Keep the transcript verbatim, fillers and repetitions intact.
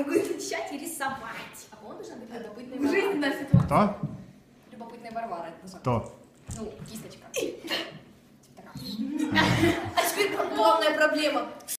могу начать и рисовать. А кому нужно быть любопытной В жизни Варварой? на ситуацию. Кто? Любопытной Варварой. это называется. Кто? Ну, кисточка. Типа такая. А теперь главная проблема.